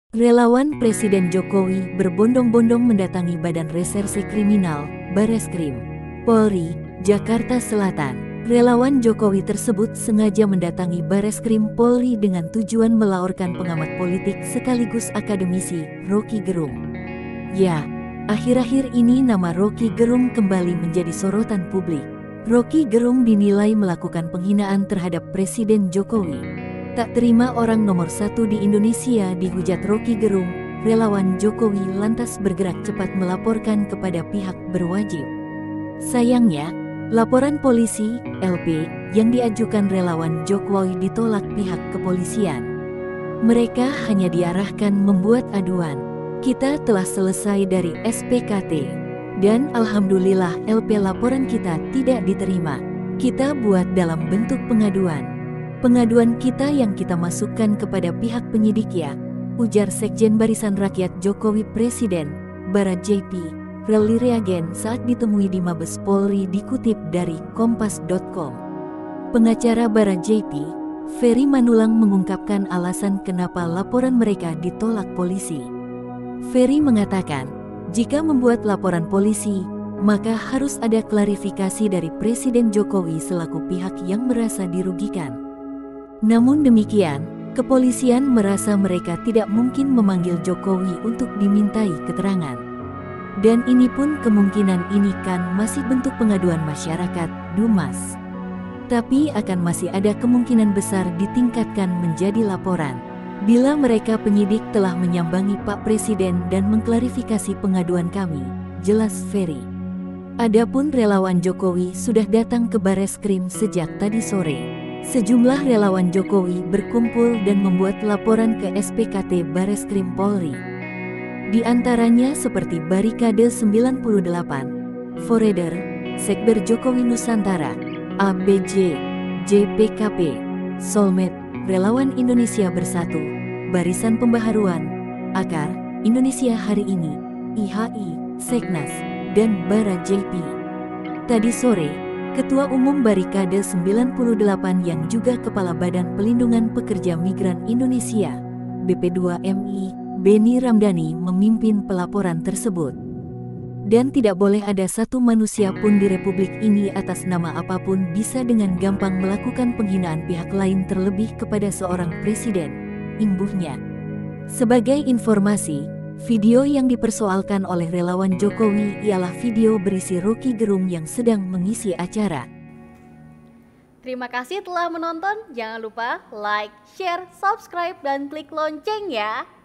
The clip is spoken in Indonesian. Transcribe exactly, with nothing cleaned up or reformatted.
Relawan Presiden Jokowi berbondong-bondong mendatangi Badan Reserse Kriminal, Bareskrim, Polri, Jakarta Selatan. Relawan Jokowi tersebut sengaja mendatangi Bareskrim Polri dengan tujuan melaporkan pengamat politik sekaligus akademisi, Roky Gerung. Ya, akhir-akhir ini nama Roky Gerung kembali menjadi sorotan publik. Roky Gerung dinilai melakukan penghinaan terhadap Presiden Jokowi. Tak terima orang nomor satu di Indonesia dihujat Roky Gerung, relawan Jokowi lantas bergerak cepat melaporkan kepada pihak berwajib. Sayangnya, laporan polisi, L P, yang diajukan relawan Jokowi ditolak pihak kepolisian. Mereka hanya diarahkan membuat aduan. Kita telah selesai dari S P K T. Dan alhamdulillah L P laporan kita tidak diterima. Kita buat dalam bentuk pengaduan. Pengaduan kita yang kita masukkan kepada pihak penyidik ya, ujar Sekjen Barisan Rakyat Jokowi Presiden, Bara J P, Rally Reagen saat ditemui di Mabes Polri dikutip dari kompas titik com. Pengacara Bara J P, Ferry Manulang mengungkapkan alasan kenapa laporan mereka ditolak polisi. Ferry mengatakan, jika membuat laporan polisi, maka harus ada klarifikasi dari Presiden Jokowi selaku pihak yang merasa dirugikan. Namun demikian, kepolisian merasa mereka tidak mungkin memanggil Jokowi untuk dimintai keterangan. Dan ini pun kemungkinan ini kan masih bentuk pengaduan masyarakat, Dumas. Tapi akan masih ada kemungkinan besar ditingkatkan menjadi laporan. Bila mereka penyidik telah menyambangi Pak Presiden dan mengklarifikasi pengaduan kami, jelas Ferry. Adapun relawan Jokowi sudah datang ke Bareskrim sejak tadi sore. Sejumlah relawan Jokowi berkumpul dan membuat laporan ke S P K T Bareskrim Polri. Di antaranya seperti Barikade sembilan puluh delapan, Foreder, Sekber Jokowi Nusantara, A B J, J P K P, Solmed, Relawan Indonesia Bersatu, Barisan Pembaharuan, Akar, Indonesia Hari Ini, I H I, Seknas, dan Bara J P. Tadi sore, Ketua Umum Barikade sembilan puluh delapan yang juga Kepala Badan Pelindungan Pekerja Migran Indonesia, B P dua M I, Beni Ramdhani memimpin pelaporan tersebut. Dan tidak boleh ada satu manusia pun di Republik ini atas nama apapun bisa dengan gampang melakukan penghinaan pihak lain terlebih kepada seorang presiden, imbuhnya. Sebagai informasi, video yang dipersoalkan oleh relawan Jokowi ialah video berisi Roky Gerung yang sedang mengisi acara. Terima kasih telah menonton, jangan lupa like, share, subscribe, dan klik lonceng ya.